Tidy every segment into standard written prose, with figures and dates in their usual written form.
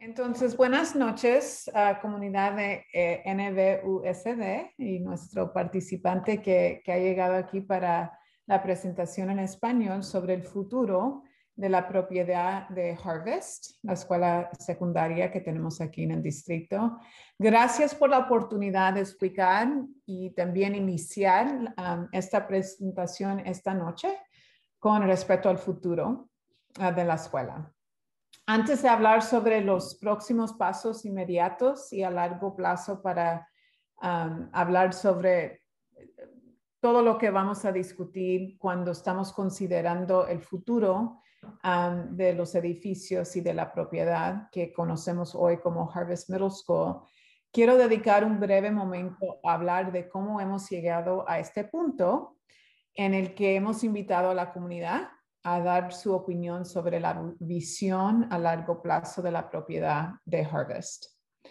Entonces, buenas noches, comunidad de NVUSD y nuestro participante que ha llegado aquí para la presentación en español sobre el futuro de la propiedad de Harvest, la escuela secundaria que tenemos aquí en el distrito. Gracias por la oportunidad de explicar y también iniciar esta presentación esta noche con respecto al futuro de la escuela. Antes de hablar sobre los próximos pasos inmediatos y a largo plazo para hablar sobre todo lo que vamos a discutir cuando estamos considerando el futuro de los edificios y de la propiedad que conocemos hoy como Harvest Middle School, quiero dedicar un breve momento a hablar de cómo hemos llegado a este punto en el que hemos invitado a la comunidad a dar su opinión sobre la visión a largo plazo de la propiedad de Harvest.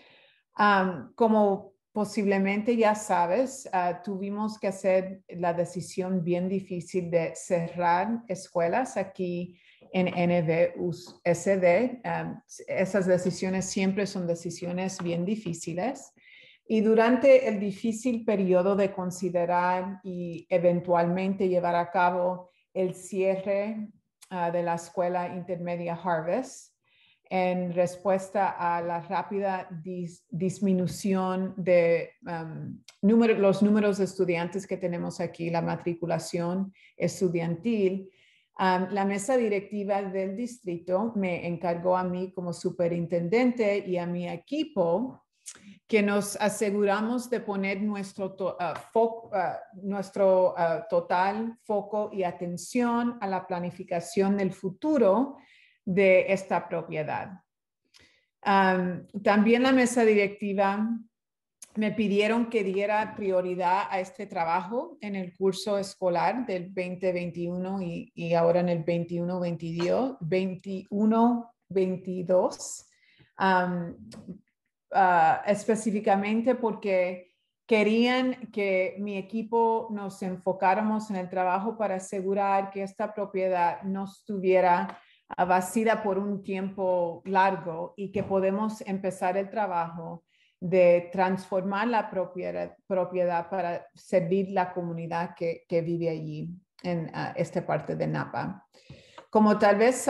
Como posiblemente ya sabes, tuvimos que hacer la decisión bien difícil de cerrar escuelas aquí en NVUSD. Esas decisiones siempre son decisiones bien difíciles. Y durante el difícil periodo de considerar y eventualmente llevar a cabo el cierre de la escuela intermedia Harvest, en respuesta a la rápida disminución de los números de estudiantes que tenemos aquí, la matriculación estudiantil, la mesa directiva del distrito me encargó a mí como superintendente y a mi equipo que nos aseguramos de poner nuestro total foco y atención a la planificación del futuro de esta propiedad. También la mesa directiva me pidieron que diera prioridad a este trabajo en el curso escolar del 2021 y ahora en el 21-22. Específicamente porque querían que mi equipo nos enfocáramos en el trabajo para asegurar que esta propiedad no estuviera vacía por un tiempo largo y que podemos empezar el trabajo de transformar la propiedad para servir la comunidad que vive allí en esta parte de Napa. Como tal vez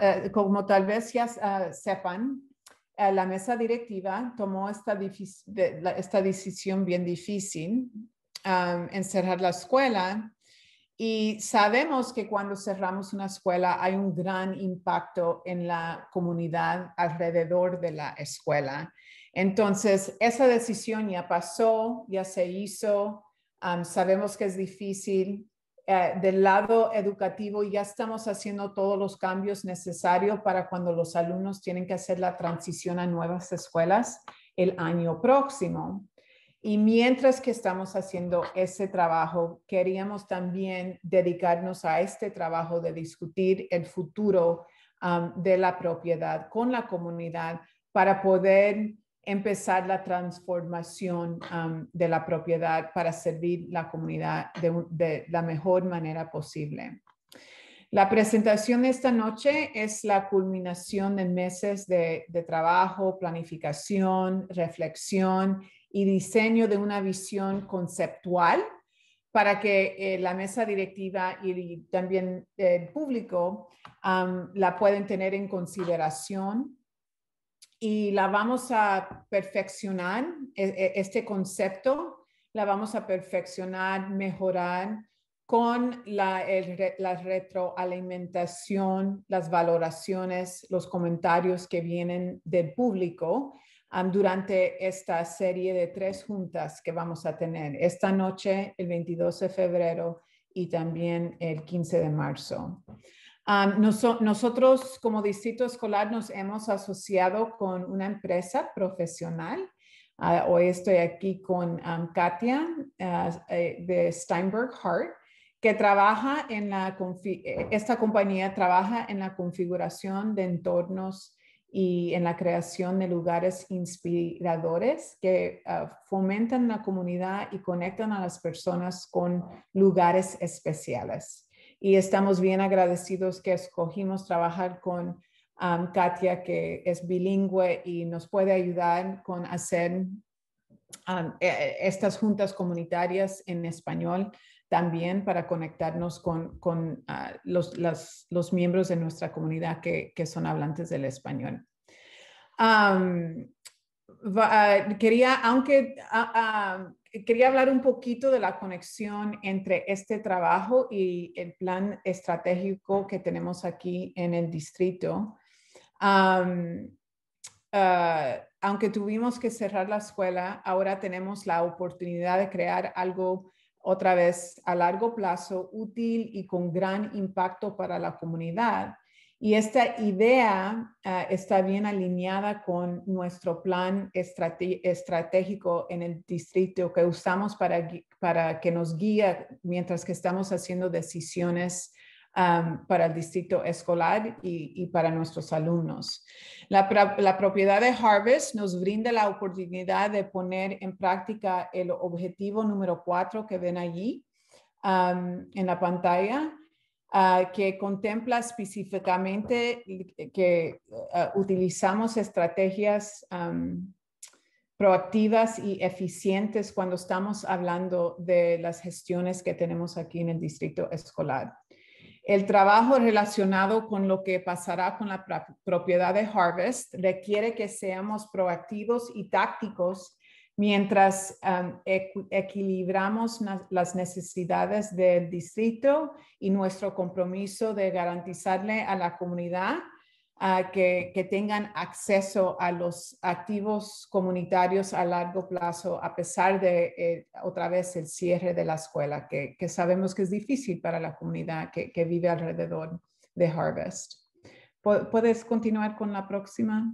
ya sepan, la mesa directiva tomó esta decisión bien difícil en cerrar la escuela y sabemos que cuando cerramos una escuela hay un gran impacto en la comunidad alrededor de la escuela. Entonces, esa decisión ya pasó, ya se hizo, sabemos que es difícil. Del lado educativo ya estamos haciendo todos los cambios necesarios para cuando los alumnos tienen que hacer la transición a nuevas escuelas el año próximo. Y mientras que estamos haciendo ese trabajo, queríamos también dedicarnos a este trabajo de discutir el futuro de la propiedad con la comunidad para poder empezar la transformación de la propiedad para servir la comunidad de la mejor manera posible. La presentación de esta noche es la culminación de meses de trabajo, planificación, reflexión y diseño de una visión conceptual para que la mesa directiva y también el público la pueden tener en consideración. Y la vamos a perfeccionar, este concepto, la vamos a perfeccionar, mejorar con la retroalimentación, las valoraciones, los comentarios que vienen del público durante esta serie de 3 juntas que vamos a tener esta noche, el 22 de febrero y también el 15 de marzo. Nosotros como distrito escolar nos hemos asociado con una empresa profesional. Hoy estoy aquí con Katia de Steinberg Hart, que trabaja en esta compañía trabaja en la configuración de entornos y en la creación de lugares inspiradores que fomentan la comunidad y conectan a las personas con lugares especiales. Y estamos bien agradecidos que escogimos trabajar con Katia, que es bilingüe y nos puede ayudar con hacer estas juntas comunitarias en español también para conectarnos con los miembros de nuestra comunidad que son hablantes del español. Quería hablar un poquito de la conexión entre este trabajo y el plan estratégico que tenemos aquí en el distrito. Aunque tuvimos que cerrar la escuela, ahora tenemos la oportunidad de crear algo otra vez a largo plazo, útil y con gran impacto para la comunidad. Y esta idea está bien alineada con nuestro plan estratégico en el distrito que usamos para que nos guíe mientras que estamos haciendo decisiones para el distrito escolar y para nuestros alumnos. La propiedad de Harvest nos brinda la oportunidad de poner en práctica el objetivo número 4 que ven allí en la pantalla, que contempla específicamente que utilizamos estrategias proactivas y eficientes cuando estamos hablando de las gestiones que tenemos aquí en el distrito escolar. El trabajo relacionado con lo que pasará con la propiedad de Harvest requiere que seamos proactivos y tácticos mientras equilibramos las necesidades del distrito y nuestro compromiso de garantizarle a la comunidad que tengan acceso a los activos comunitarios a largo plazo, a pesar de otra vez el cierre de la escuela, que sabemos que es difícil para la comunidad que vive alrededor de Harvest. ¿Puedes continuar con la próxima?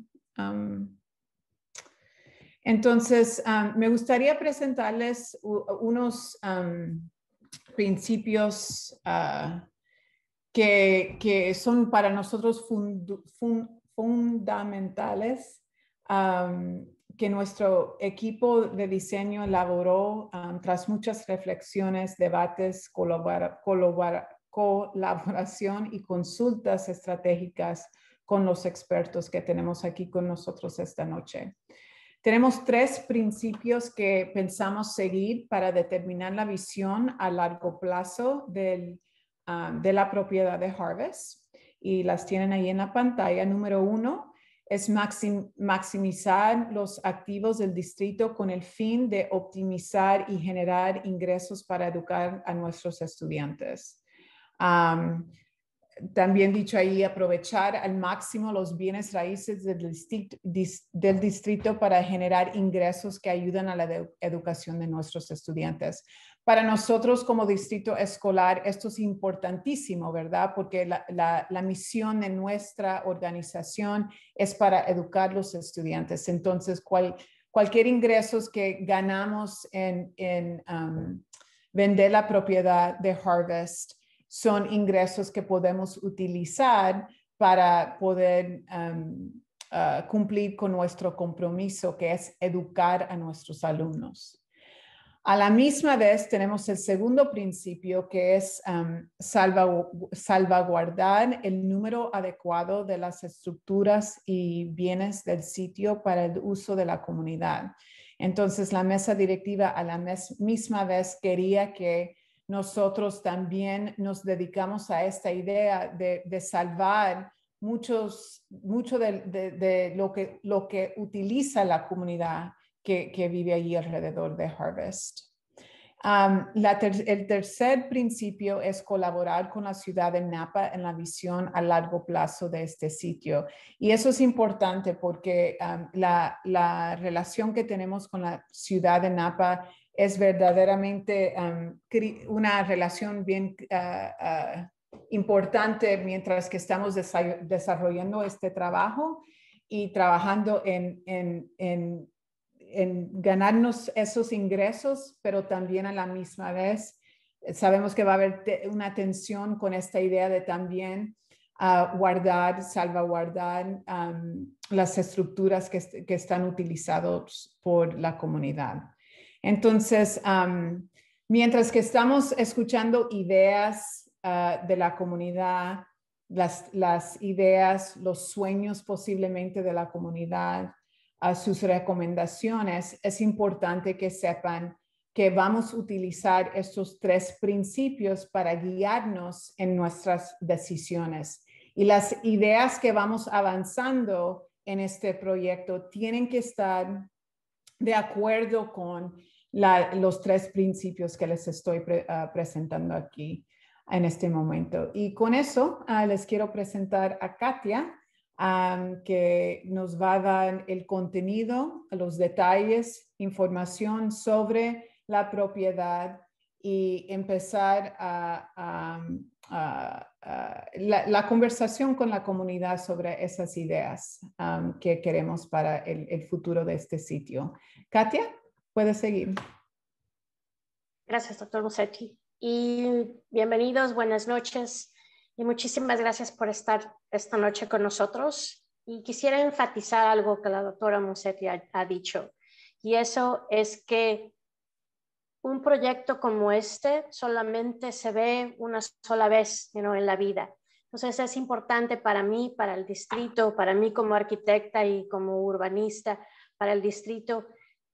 Entonces, me gustaría presentarles unos principios que son para nosotros fundamentales, que nuestro equipo de diseño elaboró tras muchas reflexiones, debates, colaboración y consultas estratégicas con los expertos que tenemos aquí con nosotros esta noche. Tenemos 3 principios que pensamos seguir para determinar la visión a largo plazo de la propiedad de Harvest, y las tienen ahí en la pantalla. Número 1 es maximizar los activos del distrito con el fin de optimizar y generar ingresos para educar a nuestros estudiantes. También dicho ahí, aprovechar al máximo los bienes raíces del distrito para generar ingresos que ayudan a la educación de nuestros estudiantes. Para nosotros como distrito escolar esto es importantísimo, ¿verdad? Porque la misión de nuestra organización es para educar a los estudiantes. Entonces, cualquier ingresos que ganamos en vender la propiedad de Harvest son ingresos que podemos utilizar para poder cumplir con nuestro compromiso, que es educar a nuestros alumnos. A la misma vez tenemos el segundo principio, que es salvaguardar el número adecuado de las estructuras y bienes del sitio para el uso de la comunidad. Entonces, la mesa directiva a la misma vez quería que nosotros también nos dedicamos a esta idea de salvar mucho de lo que utiliza la comunidad que vive allí alrededor de Harvest. El tercer principio es colaborar con la ciudad de Napa en la visión a largo plazo de este sitio. Y eso es importante porque la relación que tenemos con la ciudad de Napa es verdaderamente una relación bien importante mientras que estamos desarrollando este trabajo y trabajando en ganarnos esos ingresos, pero también a la misma vez sabemos que va a haber una tensión con esta idea de también salvaguardar las estructuras que están utilizadas por la comunidad. Entonces, mientras que estamos escuchando ideas de la comunidad, las ideas, los sueños posiblemente de la comunidad, a sus recomendaciones, es importante que sepan que vamos a utilizar estos 3 principios para guiarnos en nuestras decisiones. Y las ideas que vamos avanzando en este proyecto tienen que estar de acuerdo con los 3 principios que les estoy presentando aquí en este momento. Y con eso les quiero presentar a Katia, que nos va a dar el contenido, los detalles, información sobre la propiedad y empezar la conversación con la comunidad sobre esas ideas que queremos para el futuro de este sitio. Katia, puedes seguir. Gracias, doctor Musetti. Y bienvenidos, buenas noches. Y muchísimas gracias por estar esta noche con nosotros. Y quisiera enfatizar algo que la doctora Musetti ha dicho. Y eso es que un proyecto como este solamente se ve una sola vez, en la vida. Entonces es importante para mí, para el distrito, para mí como arquitecta y como urbanista, para el distrito,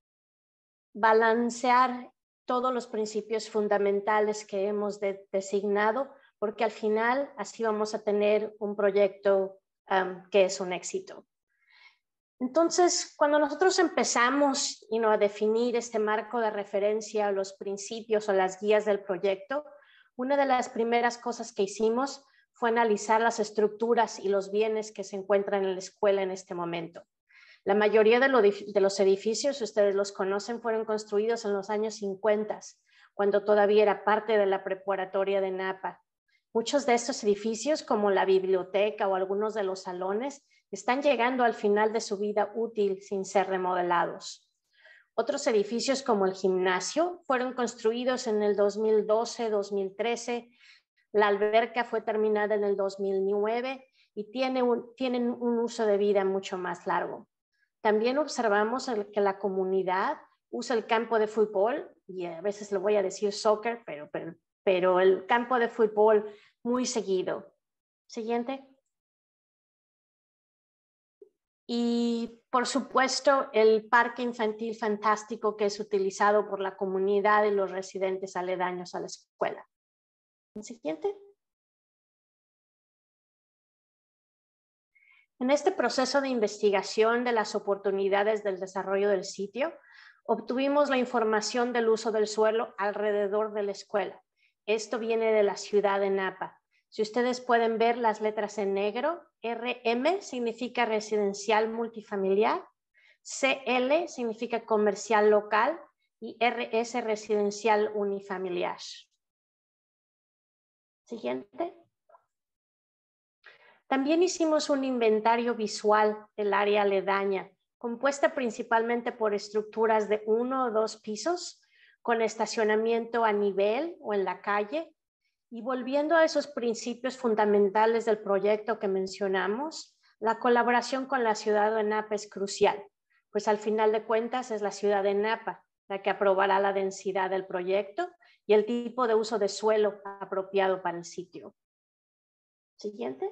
balancear todos los principios fundamentales que hemos designado, porque al final así vamos a tener un proyecto que es un éxito. Entonces, cuando nosotros empezamos a definir este marco de referencia, los principios o las guías del proyecto, una de las primeras cosas que hicimos fue analizar las estructuras y los bienes que se encuentran en la escuela en este momento. La mayoría de los edificios, ustedes los conocen, fueron construidos en los años 50, cuando todavía era parte de la preparatoria de Napa. Muchos de estos edificios, como la biblioteca o algunos de los salones, están llegando al final de su vida útil sin ser remodelados. Otros edificios, como el gimnasio, fueron construidos en el 2012, 2013. La alberca fue terminada en el 2009 y tienen un uso de vida mucho más largo. También observamos que la comunidad usa el campo de fútbol, y a veces le voy a decir soccer, pero el campo de fútbol muy seguido. Siguiente. Y por supuesto el parque infantil fantástico que es utilizado por la comunidad y los residentes aledaños a la escuela. Siguiente. En este proceso de investigación de las oportunidades del desarrollo del sitio, obtuvimos la información del uso del suelo alrededor de la escuela. Esto viene de la ciudad de Napa. Si ustedes pueden ver las letras en negro, RM significa residencial multifamiliar, CL significa comercial local y RS residencial unifamiliar. Siguiente. También hicimos un inventario visual del área aledaña, compuesta principalmente por estructuras de 1 o 2 pisos, con estacionamiento a nivel o en la calle. Y volviendo a esos principios fundamentales del proyecto que mencionamos, la colaboración con la ciudad de Napa es crucial, pues al final de cuentas es la ciudad de Napa la que aprobará la densidad del proyecto y el tipo de uso de suelo apropiado para el sitio. Siguiente.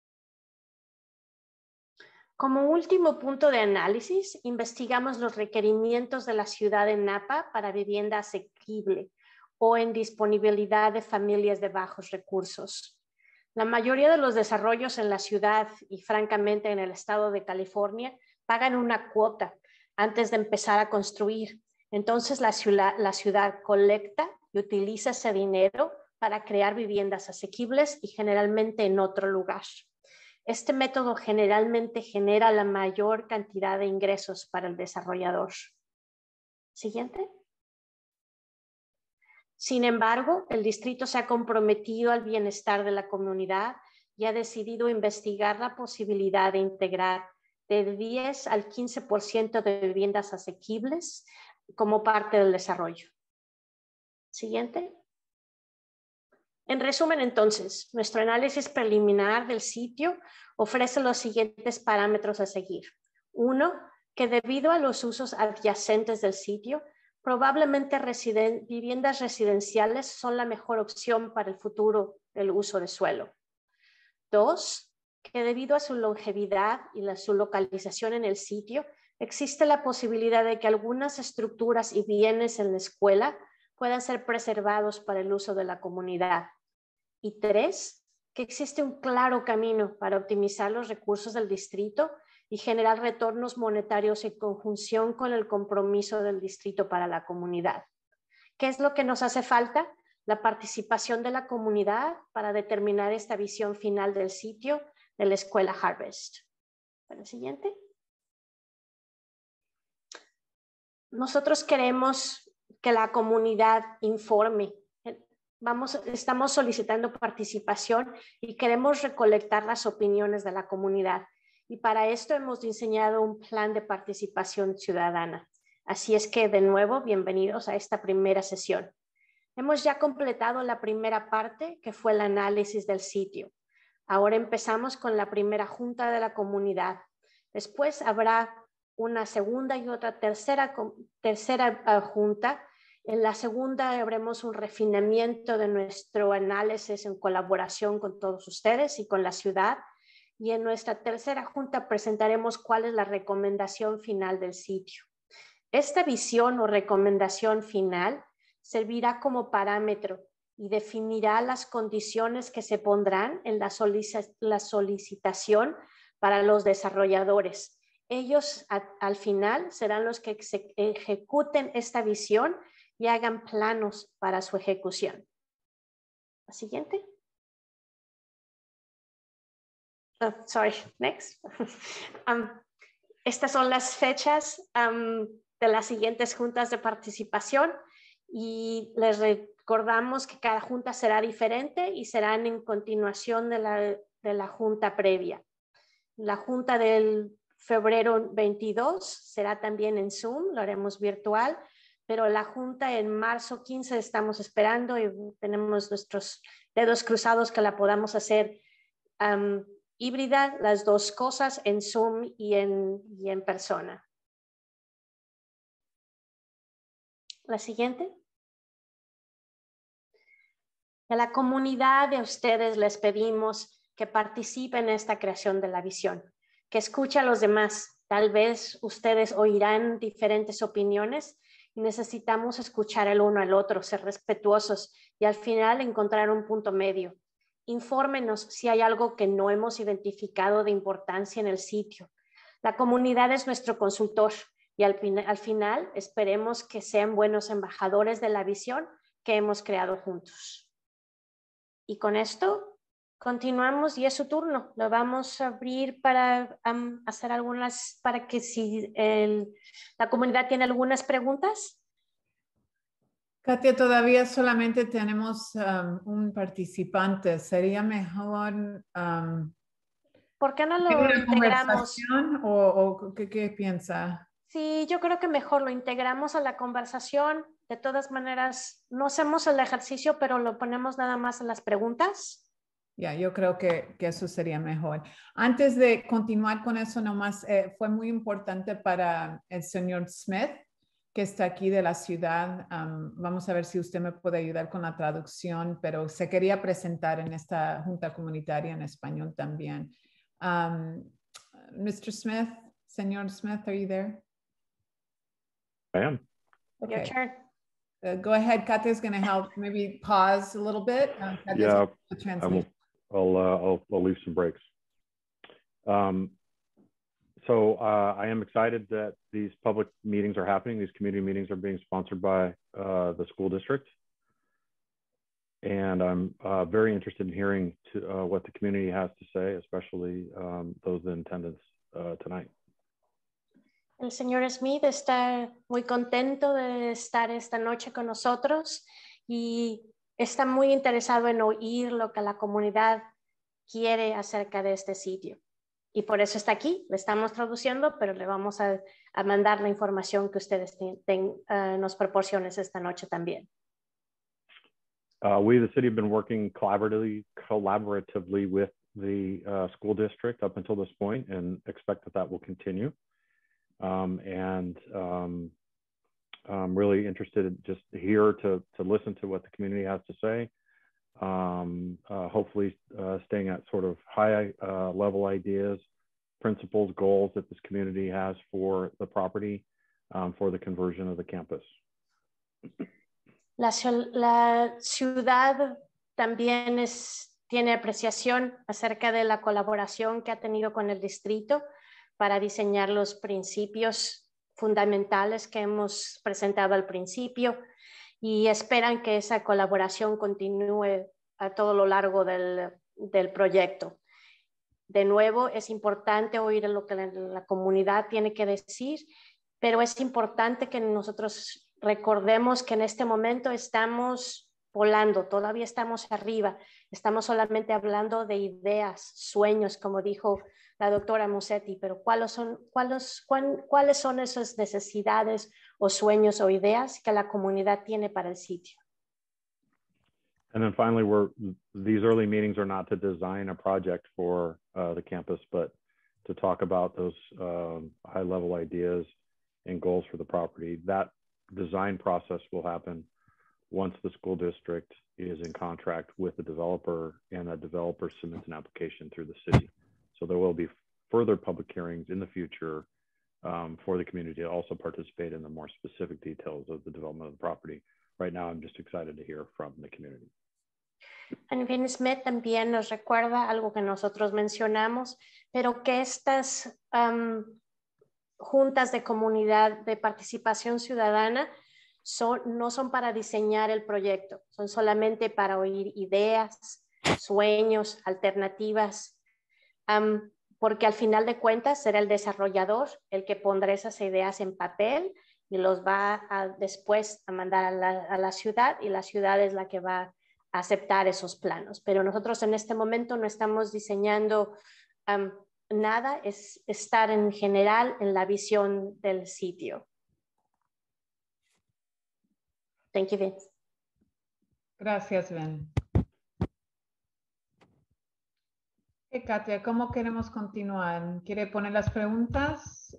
Como último punto de análisis, investigamos los requerimientos de la ciudad de Napa para vivienda asequible o en disponibilidad de familias de bajos recursos. La mayoría de los desarrollos en la ciudad y francamente en el estado de California pagan una cuota antes de empezar a construir. Entonces la ciudad colecta y utiliza ese dinero para crear viviendas asequibles y generalmente en otro lugar. Este método generalmente genera la mayor cantidad de ingresos para el desarrollador. Siguiente. Sin embargo, el distrito se ha comprometido al bienestar de la comunidad y ha decidido investigar la posibilidad de integrar de 10 al 15% de viviendas asequibles como parte del desarrollo. Siguiente. En resumen, entonces, nuestro análisis preliminar del sitio ofrece los siguientes parámetros a seguir. 1, que debido a los usos adyacentes del sitio, probablemente viviendas residenciales son la mejor opción para el futuro del uso de suelo. 2, que debido a su longevidad y su localización en el sitio, existe la posibilidad de que algunas estructuras y bienes en la escuela puedan ser preservados para el uso de la comunidad. Y 3, que existe un claro camino para optimizar los recursos del distrito y generar retornos monetarios en conjunción con el compromiso del distrito para la comunidad. ¿Qué es lo que nos hace falta? La participación de la comunidad para determinar esta visión final del sitio de la escuela Harvest. Para el siguiente. Nosotros queremos que la comunidad informe. Estamos solicitando participación y queremos recolectar las opiniones de la comunidad. Y para esto hemos diseñado un plan de participación ciudadana. Así es que, de nuevo, bienvenidos a esta primera sesión. Hemos ya completado la primera parte, que fue el análisis del sitio. Ahora empezamos con la primera junta de la comunidad. Después habrá una segunda y otra tercera junta. En la segunda haremos un refinamiento de nuestro análisis en colaboración con todos ustedes y con la ciudad. Y en nuestra tercera junta presentaremos cuál es la recomendación final del sitio. Esta visión o recomendación final servirá como parámetro y definirá las condiciones que se pondrán en la solicitación para los desarrolladores. Ellos al final serán los que ejecuten esta visión y hagan planos para su ejecución. La siguiente. Oh, sorry, next. Estas son las fechas de las siguientes juntas de participación y les recordamos que cada junta será diferente y serán en continuación de la junta previa. La junta del febrero 22 será también en Zoom, lo haremos virtual, pero la junta en marzo 15 estamos esperando y tenemos nuestros dedos cruzados que la podamos hacer híbrida, las dos cosas en Zoom y en persona. La siguiente. A la comunidad de ustedes les pedimos que participen en esta creación de la visión, que escuchen a los demás. Tal vez ustedes oirán diferentes opiniones y necesitamos escuchar el uno al otro, ser respetuosos y al final encontrar un punto medio. Infórmenos si hay algo que no hemos identificado de importancia en el sitio. La comunidad es nuestro consultor y al final esperemos que sean buenos embajadores de la visión que hemos creado juntos. Y con esto continuamos y es su turno. Lo vamos a abrir para hacer algunas, para que si la comunidad tiene algunas preguntas. Katia, todavía solamente tenemos un participante. Sería mejor ¿Por qué no tener lo una integramos? conversación o ¿qué piensa? Sí, yo creo que mejor lo integramos a la conversación. De todas maneras, no hacemos el ejercicio, pero lo ponemos nada más en las preguntas. Ya, yo creo que eso sería mejor. Antes de continuar con eso, nomás fue muy importante para el señor Smith, que está aquí de la ciudad. Vamos a ver si usted me puede ayudar con la traducción, pero se quería presentar en esta junta comunitaria en español también. Mr. Smith, señor Smith, are you there? I am. Okay. Your turn. Go ahead. Katia is going to help. Maybe pause a little bit. Yeah, I'll leave some breaks. So I am excited that these public meetings are happening. These community meetings are being sponsored by the school district. And I'm very interested in hearing what the community has to say, especially those in attendance tonight. El señor Smith está muy contento de estar esta noche con nosotros y está muy interesado en oír lo que la comunidad quiere acerca de este sitio. Y por eso está aquí, le estamos traduciendo, pero le vamos a mandar la información que ustedes nos proporcionen esta noche también. We, the city, have been working collaboratively with the school district up until this point and expect that will continue. I'm really interested just here to listen to what the community has to say hopefully staying at sort of high level ideas, principles, goals that this community has for the property, for the conversion of the campus. La ciudad también tiene apreciación acerca de la colaboración que ha tenido con el distrito para diseñar los principios fundamentales que hemos presentado al principio y esperan que esa colaboración continúe a todo lo largo del proyecto. De nuevo, es importante oír lo que la comunidad tiene que decir, pero es importante que nosotros recordemos que en este momento estamos volando, todavía estamos arriba, estamos solamente hablando de ideas, sueños, como dijo la doctora Musetti, pero ¿cuáles son esas necesidades o sueños o ideas que la comunidad tiene para el sitio? And then finally, these early meetings are not to design a project for the campus, but to talk about those high-level ideas and goals for the property. That design process will happen once the school district is in contract with the developer and the developer submits an application through the city. So there will be further public hearings in the future for the community to also participate in the more specific details of the development of the property. Right now, I'm just excited to hear from the community. And Vin Smith también nos recuerda algo que nosotros mencionamos, pero que estas juntas de comunidad de participación ciudadana no son para diseñar el proyecto, son solamente para oír ideas, sueños, alternativas, porque al final de cuentas será el desarrollador el que pondrá esas ideas en papel y los va después a mandar a la ciudad, y la ciudad es la que va a aceptar esos planos. Pero nosotros en este momento no estamos diseñando nada, es estar en general en la visión del sitio. Thank you, Vince. Gracias, Ben. Katia, ¿cómo queremos continuar? ¿Quiere poner las preguntas?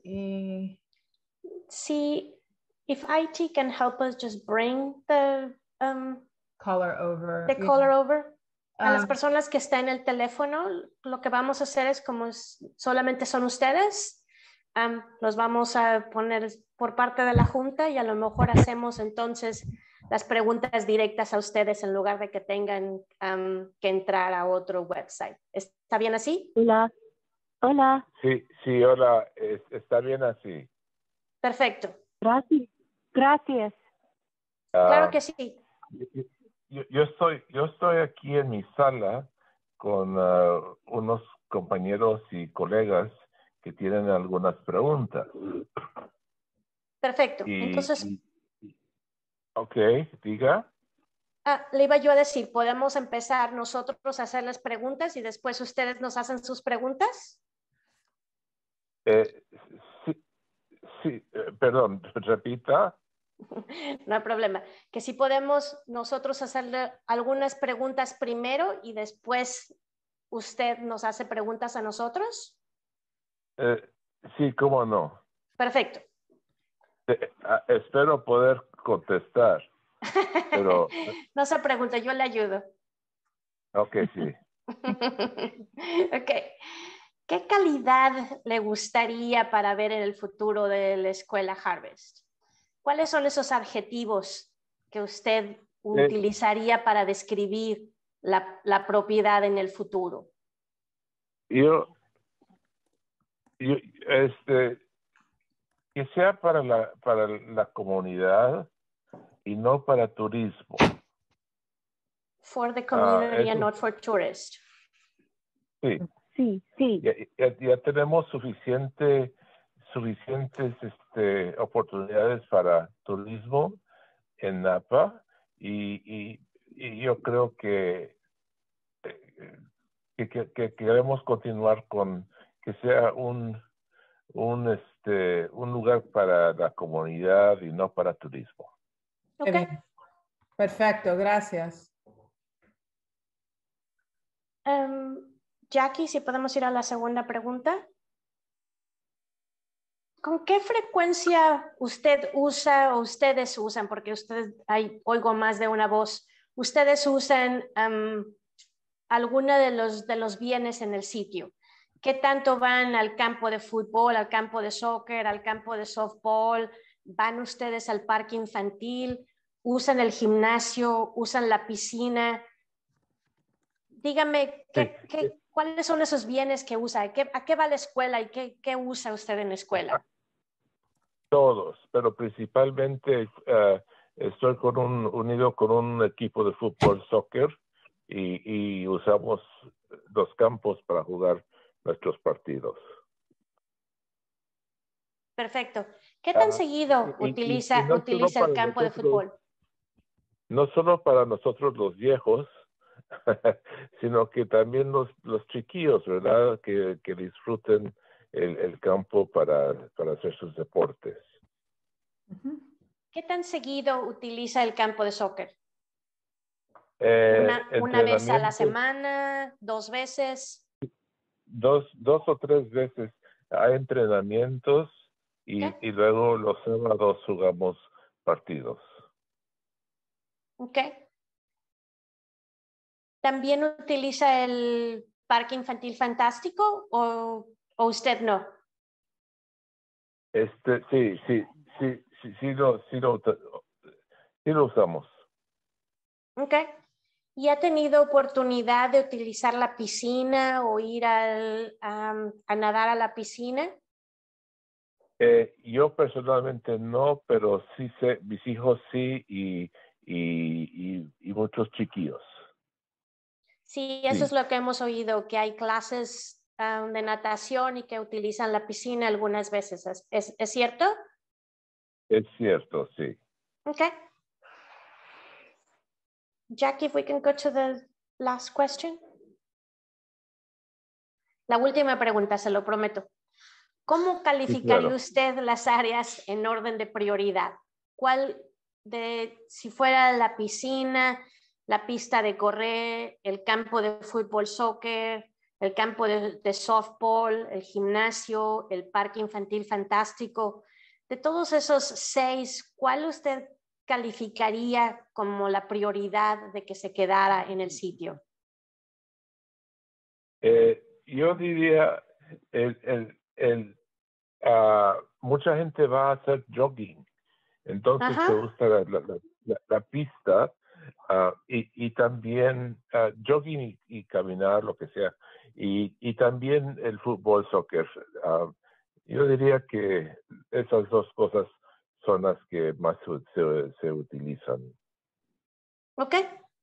Sí, if IT can help us just bring the caller over. The caller over. A las personas que están en el teléfono, lo que vamos a hacer es como solamente son ustedes, los vamos a poner por parte de la junta y a lo mejor hacemos entonces las preguntas directas a ustedes en lugar de que tengan que entrar a otro website. ¿Está bien así? Hola. Hola. Sí, hola. Está bien así. Perfecto. Gracias. Claro que sí. Yo estoy aquí en mi sala con unos compañeros y colegas que tienen algunas preguntas. Perfecto. Entonces... Ok, diga. Le iba yo a decir, ¿podemos empezar nosotros a hacerles preguntas y después ustedes nos hacen sus preguntas? Sí, perdón, repita. No hay problema. Que si podemos nosotros hacerle algunas preguntas primero y después usted nos hace preguntas a nosotros. Sí, cómo no. Perfecto. Espero poder contestar. Pero... No se pregunte, yo le ayudo. Ok, sí. Ok. ¿Qué calidad le gustaría para ver en el futuro de la escuela Harvest? ¿Cuáles son esos adjetivos que usted utilizaría para describir la propiedad en el futuro? Que sea para la comunidad y no para turismo. For the community and not for tourists. Sí. Ya tenemos suficientes oportunidades para turismo en Napa y yo creo que queremos continuar con que sea un lugar para la comunidad y no para turismo. Okay. Perfecto, gracias. Jackie, si podemos ir a la segunda pregunta. ¿Con qué frecuencia usted usa o ustedes usan, porque oigo más de una voz, ustedes usan alguno de los bienes en el sitio. ¿Qué tanto van al campo de fútbol, al campo de soccer, al campo de softball? ¿Van ustedes al parque infantil? ¿Usan el gimnasio? ¿Usan la piscina? Dígame, ¿cuáles son esos bienes que usa? ¿A qué va la escuela y qué usa usted en la escuela? Todos, pero principalmente estoy unido con un equipo de fútbol, soccer, y usamos los campos para jugar nuestros partidos. Perfecto. ¿Qué tan seguido utiliza el campo de fútbol? No solo para nosotros los viejos, sino que también los chiquillos, ¿verdad? Que disfruten el campo para hacer sus deportes. ¿Qué tan seguido utiliza el campo de soccer? ¿Una vez a la semana? ¿2 veces? Dos o tres veces hay entrenamientos y luego los sábados jugamos partidos. Ok. ¿También utiliza el parque infantil fantástico o usted no? Sí lo usamos. Ok. ¿Y ha tenido oportunidad de utilizar la piscina o ir a nadar a la piscina? Yo personalmente no, pero sí sé, mis hijos sí y muchos chiquillos. Sí, eso es lo que hemos oído, que hay clases de natación y que utilizan la piscina algunas veces. ¿Es cierto? Es cierto, sí. Okay. Jackie, if we can go to the last question. La última pregunta, se lo prometo. ¿Cómo calificaría usted las áreas en orden de prioridad? Si fuera la piscina, la pista de correr, el campo de fútbol, soccer, el campo de softball, el gimnasio, el parque infantil fantástico, de todos esos 6, ¿cuál usted calificaría como la prioridad de que se quedara en el sitio? Yo diría, mucha gente va a hacer jogging, entonces se usa la pista y también jogging y caminar, lo que sea, y también el fútbol, soccer. Yo diría que esas dos cosas son las que más se utilizan. Ok.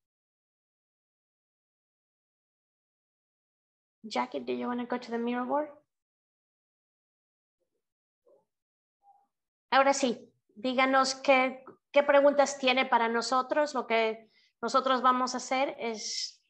Jackie, do you want to go to the mirror board? Ahora sí, díganos qué preguntas tiene para nosotros. Lo que nosotros vamos a hacer es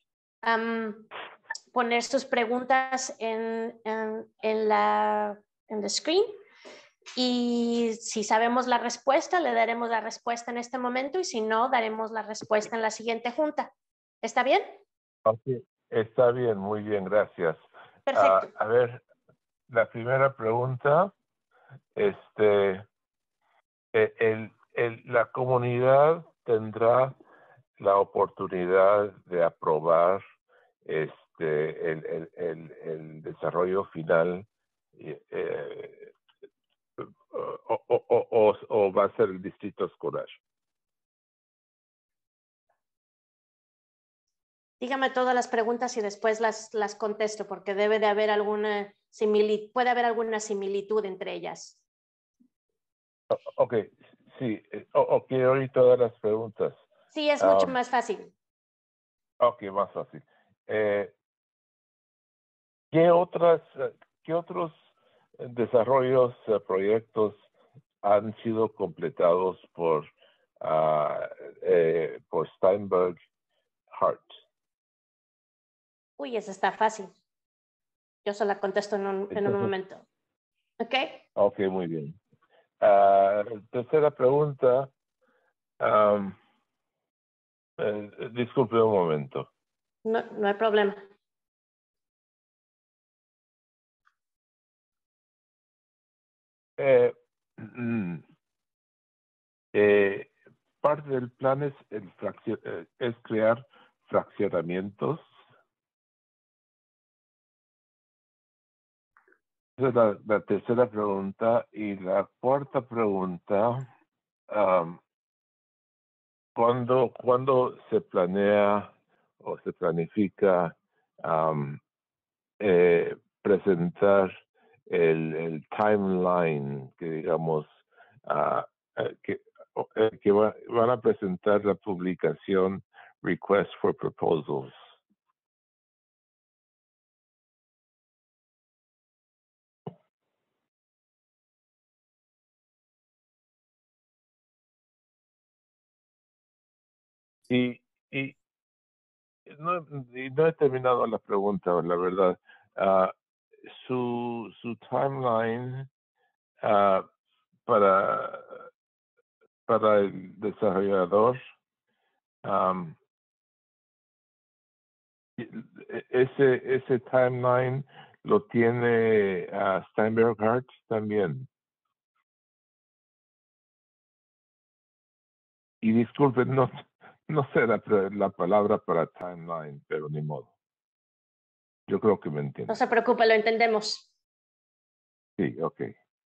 poner sus preguntas en la screen y si sabemos la respuesta, le daremos la respuesta en este momento y si no, daremos la respuesta en la siguiente junta. ¿Está bien? Okay. Está bien, muy bien, gracias. Perfecto. A ver, la primera pregunta, la comunidad tendrá la oportunidad de aprobar el desarrollo final o va a ser el distrito escolar. Dígame todas las preguntas y después las contesto porque debe de haber alguna similitud, puede haber alguna similitud entre ellas. Ok, sí, quiero oír todas las preguntas. Sí, es mucho más fácil. Ok, más fácil. ¿Qué otros desarrollos, proyectos han sido completados por Steinberg Hart? Uy, esa está fácil. Yo se la contesto en un momento. ¿Ok? Ok, muy bien. Tercera pregunta. Disculpe un momento. No hay problema. parte del plan es, es crear fraccionamientos. Esa es la tercera pregunta. Y la cuarta pregunta, ¿cuándo se planea o se planifica presentar el timeline que digamos que van a presentar la publicación Request for Proposals? Y no he terminado la pregunta, la verdad. Su timeline para el desarrollador, ese timeline lo tiene Steinberg Hart también. Y disculpen, no sé la palabra para timeline, pero ni modo. Yo creo que me entienden. No se preocupe, lo entendemos. Sí, ok.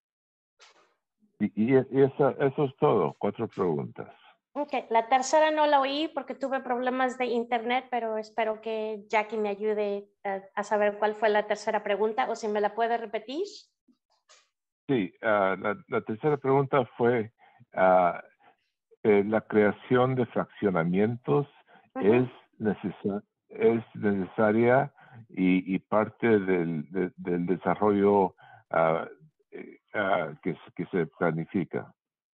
Y eso es todo, 4 preguntas. Ok, la tercera no la oí porque tuve problemas de internet, pero espero que Jackie me ayude a saber cuál fue la tercera pregunta, o si me la puede repetir. Sí, la tercera pregunta fue la creación de fraccionamientos es necesaria y parte del desarrollo que se planifica.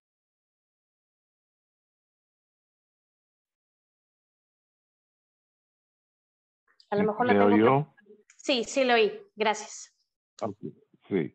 A lo mejor ¿Me oyó? Sí, sí lo oí. Gracias. Okay. Sí.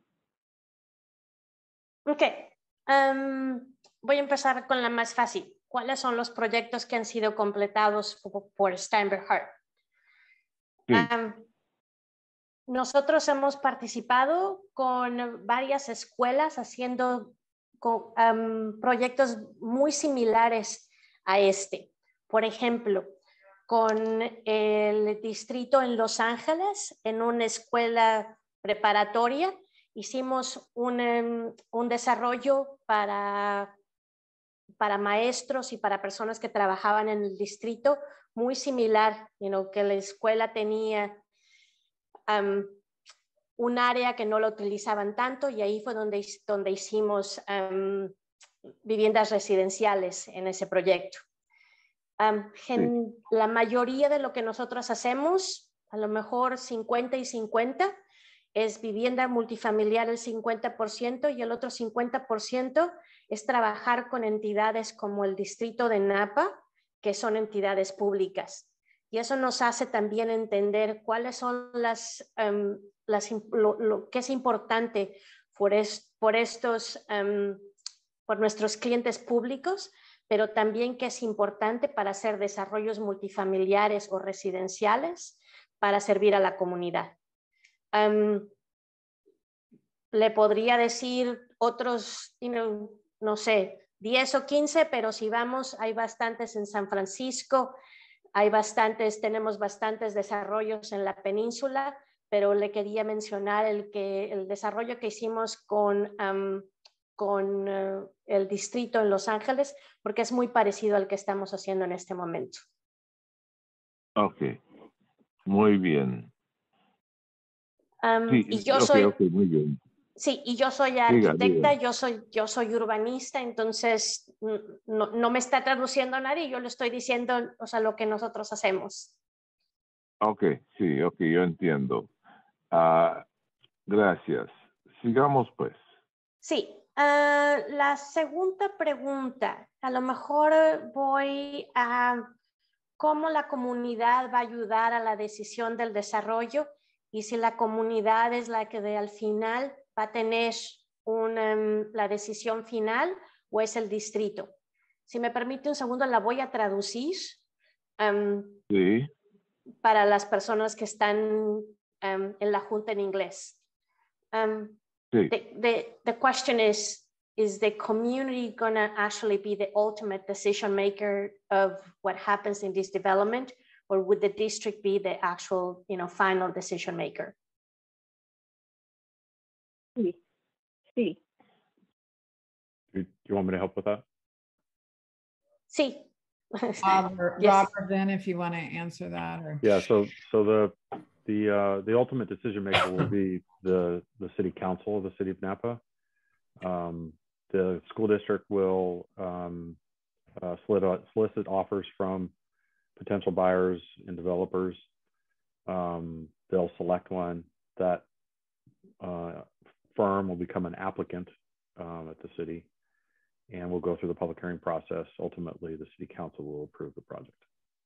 Ok. Voy a empezar con la más fácil. ¿Cuáles son los proyectos que han sido completados por Steinberg Hart? Sí. Nosotros hemos participado con varias escuelas haciendo proyectos muy similares a este. Por ejemplo, con el distrito en Los Ángeles, en una escuela preparatoria, hicimos un desarrollo para maestros y para personas que trabajaban en el distrito, muy similar, que la escuela tenía un área que no lo utilizaban tanto, y ahí fue donde hicimos viviendas residenciales en ese proyecto. La mayoría de lo que nosotros hacemos, a lo mejor 50 y 50, es vivienda multifamiliar el 50% y el otro 50% es trabajar con entidades como el distrito de Napa, que son entidades públicas. Y eso nos hace también entender cuáles son lo que es importante por nuestros clientes públicos, pero también que es importante para hacer desarrollos multifamiliares o residenciales para servir a la comunidad. Le podría decir otros, no sé, 10 o 15, pero si vamos, hay bastantes en San Francisco, tenemos bastantes desarrollos en la península, pero le quería mencionar el desarrollo que hicimos con el distrito en Los Ángeles, porque es muy parecido al que estamos haciendo en este momento. Ok, muy bien. Sí, y yo muy bien. Sí, y yo soy arquitecta, yo soy urbanista, entonces no me está traduciendo a nadie, yo le estoy diciendo, lo que nosotros hacemos. Ok, sí, ok, yo entiendo. Gracias. Sigamos pues. Sí, la segunda pregunta, a lo mejor voy a cómo la comunidad va a ayudar a la decisión del desarrollo y si la comunidad es la que al final va a tener la decisión final o es el distrito. Si me permite un segundo, la voy a traducir Sí. para las personas que están en la junta en inglés. Sí. The question is, is the community gonna actually be the ultimate decision maker of what happens in this development, or would the district be the actual, final decision maker? Sí, sí. Do you want me to help with that? Sí. Robert, Yes. Robert, then if you want to answer that, or Yeah. So the ultimate decision maker will be the city council of the city of Napa. The school district will solicit offers from potential buyers and developers. They'll select one. That firm will become an applicant at the city, and we'll go through the public hearing process. Ultimately, the city council will approve the project.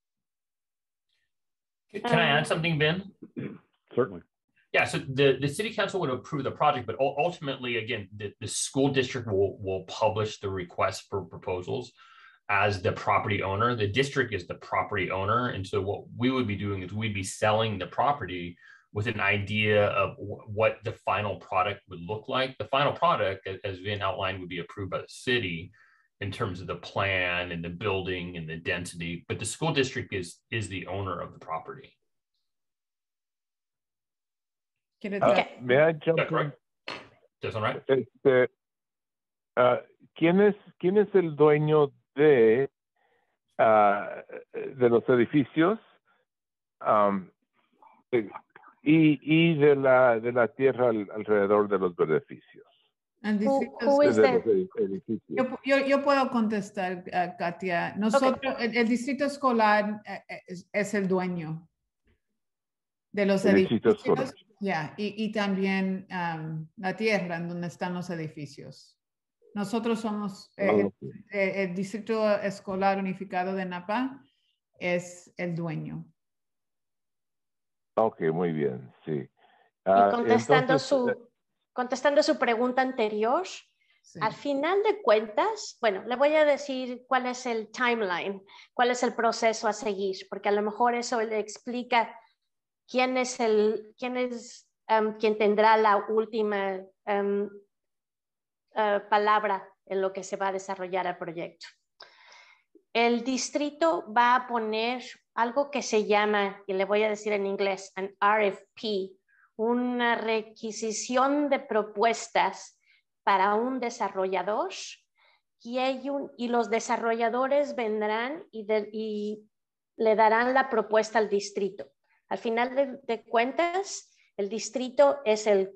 Can I add something, Ben? Certainly. Yeah, so the city council would approve the project, but ultimately, again, the school district will publish the request for proposals as the property owner. The district is the property owner. And so what we would be doing is we'd be selling the property with an idea of what the final product would look like. The final product, as Vin outlined, would be approved by the city in terms of the plan and the building and the density, but the school district is the owner of the property. May I jump in? That's all right. ¿Quién es el dueño de los edificios y de la tierra alrededor de los beneficios? Who is that? Yo puedo contestar, Katia. Nosotros, el distrito escolar es el dueño de los edificios. Y también la tierra en donde están los edificios. Nosotros somos el Distrito Escolar Unificado de Napa, es el dueño. Ok, muy bien, sí. Y contestando su pregunta anterior, sí. Al final de cuentas, bueno, le voy a decir cuál es el timeline, cuál es el proceso a seguir, porque a lo mejor eso le explica quien tendrá la última palabra en lo que se va a desarrollar el proyecto. El distrito va a poner algo que se llama, y le voy a decir en inglés, an RFP, una requisición de propuestas para un desarrollador, y los desarrolladores vendrán y le darán la propuesta al distrito. Al final de cuentas, el distrito es el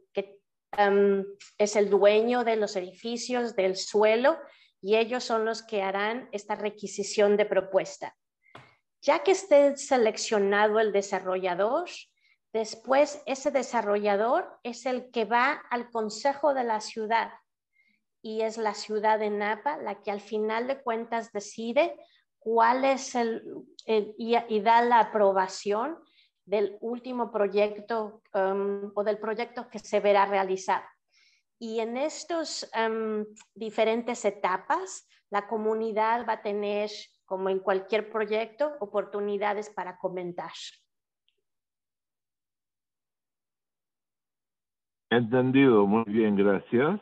dueño de los edificios, del suelo, y ellos son los que harán esta requisición de propuesta. Ya que esté seleccionado el desarrollador, después ese desarrollador es el que va al consejo de la ciudad, y es la ciudad de Napa la que al final de cuentas decide cuál es y da la aprobación del último proyecto o del proyecto que se verá realizado. Y en estas diferentes etapas, la comunidad va a tener, como en cualquier proyecto, oportunidades para comentar. Entendido, muy bien, gracias.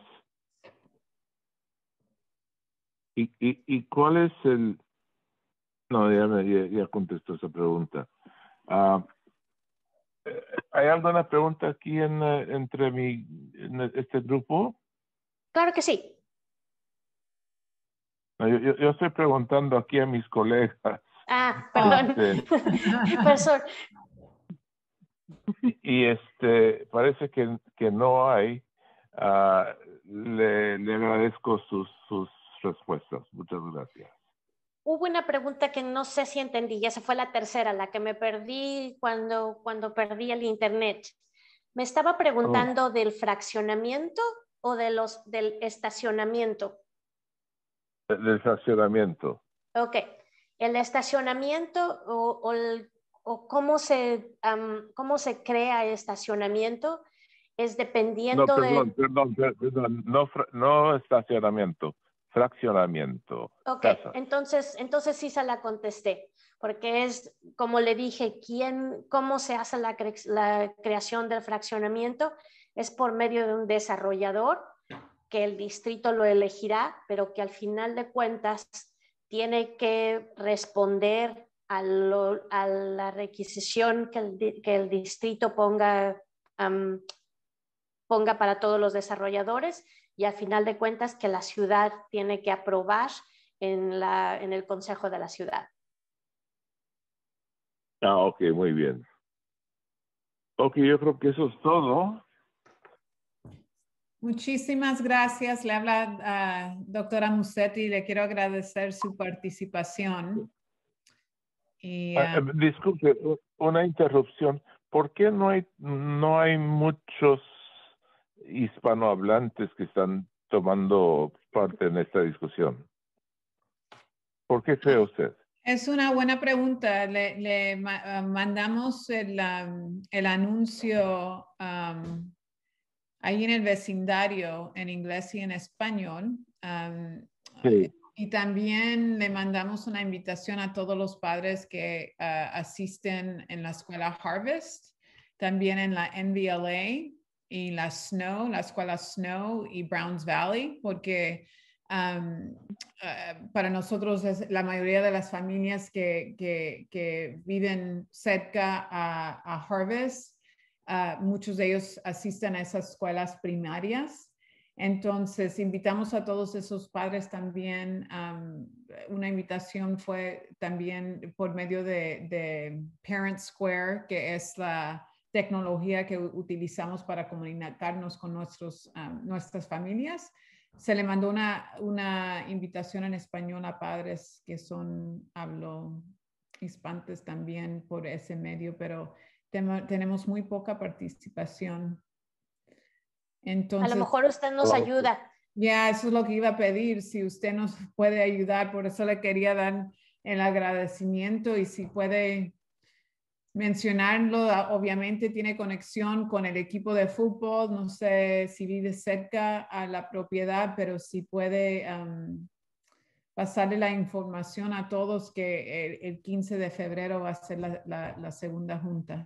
¿Y cuál es el...? No, ya contestó esa pregunta. ¿Hay alguna pregunta aquí entre en este grupo? Claro que sí. No, yo estoy preguntando aquí a mis colegas. Perdón. Profesor. Y parece que no hay. Le agradezco sus respuestas. Muchas gracias. Hubo una pregunta que no sé si entendí, y esa fue la tercera, la que me perdí cuando perdí el internet. Me estaba preguntando del fraccionamiento o del estacionamiento. Del fraccionamiento. Ok. El estacionamiento o cómo se crea estacionamiento es dependiendo Perdón. No estacionamiento. Fraccionamiento. Ok, entonces sí se la contesté, porque es, como le dije, cómo se hace la creación del fraccionamiento es por medio de un desarrollador que el distrito lo elegirá, pero que al final de cuentas tiene que responder a la requisición que el distrito ponga para todos los desarrolladores, y al final de cuentas que la ciudad tiene que aprobar en el consejo de la ciudad. Ok, muy bien. Ok, yo creo que eso es todo. Muchísimas gracias. Le habla doctora Musetti. Le quiero agradecer su participación. Y, disculpe, una interrupción. ¿Por qué no hay muchos hispanohablantes que están tomando parte en esta discusión? ¿Por qué cree usted? Es una buena pregunta. Le mandamos el anuncio ahí en el vecindario en inglés y en español. Sí. Y también le mandamos una invitación a todos los padres que asisten en la escuela Harvest, también en la NVLA y la escuela Snow y Browns Valley, porque para nosotros la mayoría de las familias que viven cerca a Harvest, muchos de ellos asisten a esas escuelas primarias. Entonces, invitamos a todos esos padres también. Una invitación fue también por medio de Parent Square, que es la tecnología que utilizamos para comunicarnos con nuestras familias. Se le mandó una invitación en español a padres que son hispantes también por ese medio, pero tenemos muy poca participación. Entonces, a lo mejor usted nos ayuda. Ya, eso es lo que iba a pedir, si usted nos puede ayudar, por eso le quería dar el agradecimiento y si puede mencionarlo, obviamente tiene conexión con el equipo de fútbol, no sé si vive cerca a la propiedad, pero si puede pasarle la información a todos que el 15 de febrero va a ser la segunda junta.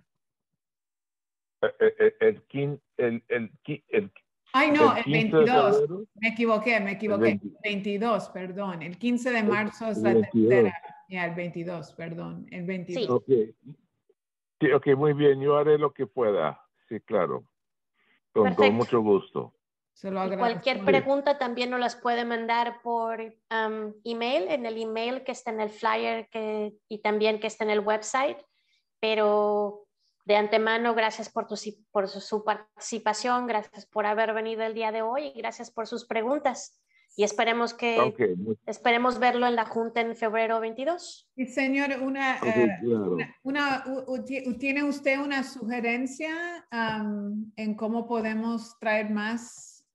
Ay, no, el 22. Me equivoqué. 22, perdón. El 15 de marzo es la tercera. Ya, el 22, perdón. El 22. Sí, ok, muy bien. Yo haré lo que pueda. Sí, claro. Con mucho gusto. Se lo agradezco. Y cualquier pregunta también nos las puede mandar por email, en el email que está en el flyer y también que está en el website. Pero de antemano, gracias por su participación, gracias por haber venido el día de hoy y gracias por sus preguntas. Y esperemos verlo en la junta en febrero 22. Y señor, ¿tiene usted una sugerencia en cómo podemos traer más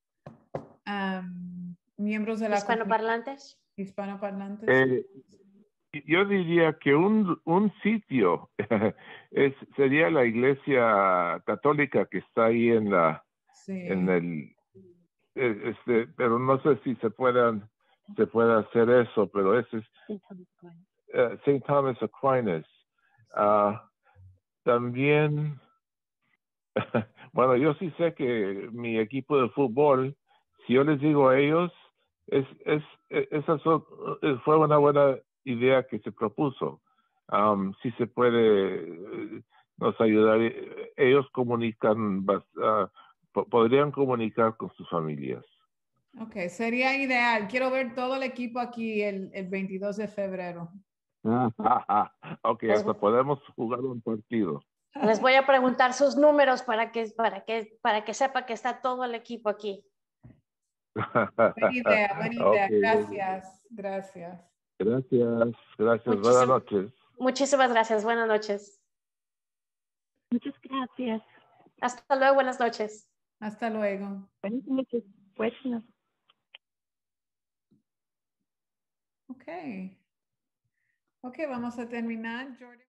miembros de la hispanoparlantes? Hispanoparlantes. Yo diría que un sitio sería la iglesia católica que está ahí en pero no sé si se puede hacer eso, pero ese es St. Thomas Aquinas. También, bueno, yo sí sé que mi equipo de fútbol, si yo les digo a ellos, esa fue una buena idea que se propuso. Si se puede nos ayudar, ellos comunican, podrían comunicar con sus familias. Ok, sería ideal. Quiero ver todo el equipo aquí el 22 de febrero. Ok, hasta podemos jugar un partido. Les voy a preguntar sus números para que sepa que está todo el equipo aquí. Buena idea. Okay. Gracias. Buenas noches. Muchísimas gracias. Buenas noches. Muchas gracias. Hasta luego. Buenas noches. Hasta luego. Buenas noches. Bueno. Ok, vamos a terminar, Jordan.